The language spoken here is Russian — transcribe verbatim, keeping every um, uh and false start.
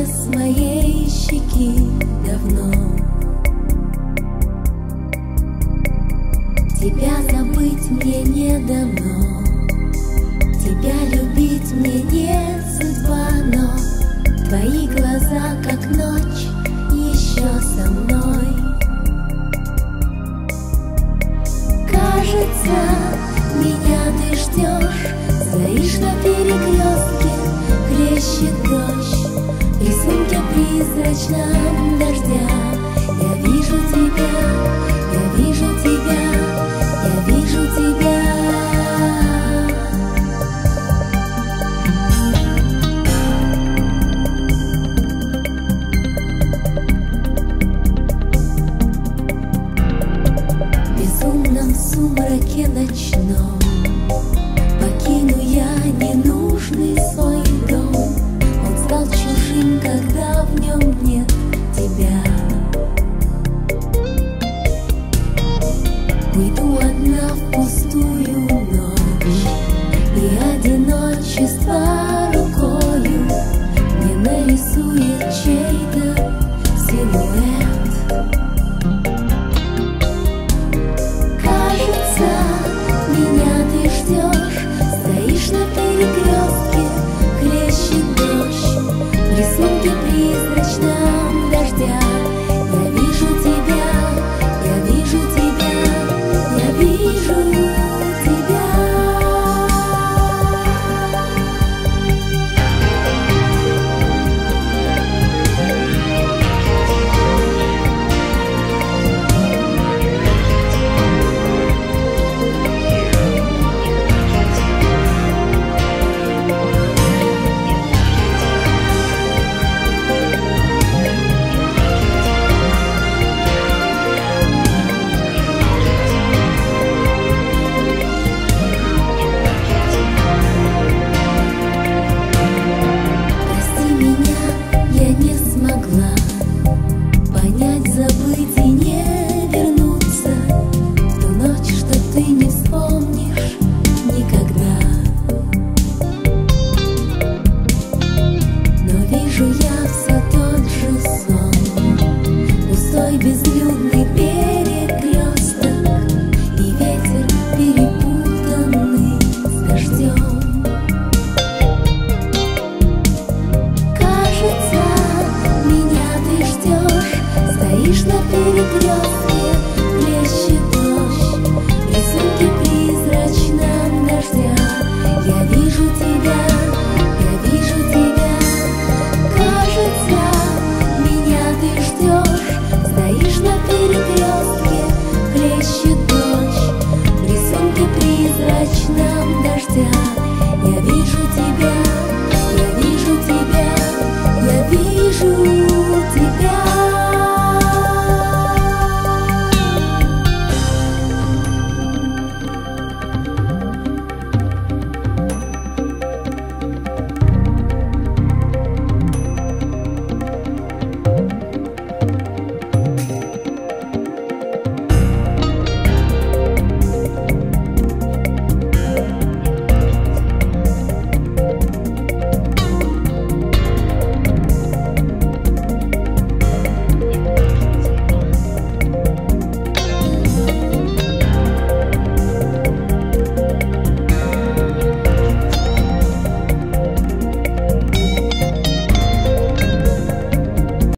не с моей щеки давно. Тебя забыть мне не дано, тебя любить мне не судьба, но твои глаза, как ночь, еще со мной. Кажется, меня ты ждешь, стоишь на перекрестке, хлещет дождь, в рисунке призрачном дождя. Я вижу тебя, я вижу тебя, я вижу тебя. В безумном сумраке ночном покину я ненужный свой дом. Он стал чужим, когда в нем нет тебя. Уйду одна в пустую ночь, и одиночество рукою мне нарисует чей-то силуэт. Кажется, меня ты ждешь, стоишь на перекрестке, хлещет дождь, в рисунке призрачном дождя. Я вижу тебя, я вижу тебя, я вижу тебя. Прости меня, я не смогла понять, забыть и не вернуться в ту ночь, что ты не вспомнишь никогда. Но вижу я все тот же сон, пустой безлюдный перекресток и ветер, перепутанный с дождем. Кажется, меня ты ждешь, стоишь на перекрестке, хлещет дождь, в рисунке призрачном дождя. Я вижу тебя, я вижу тебя. Кажется, меня ты ждешь, стоишь на перекрестке, хлещет дождь, в рисунке призрачном дождя. Я вижу тебя.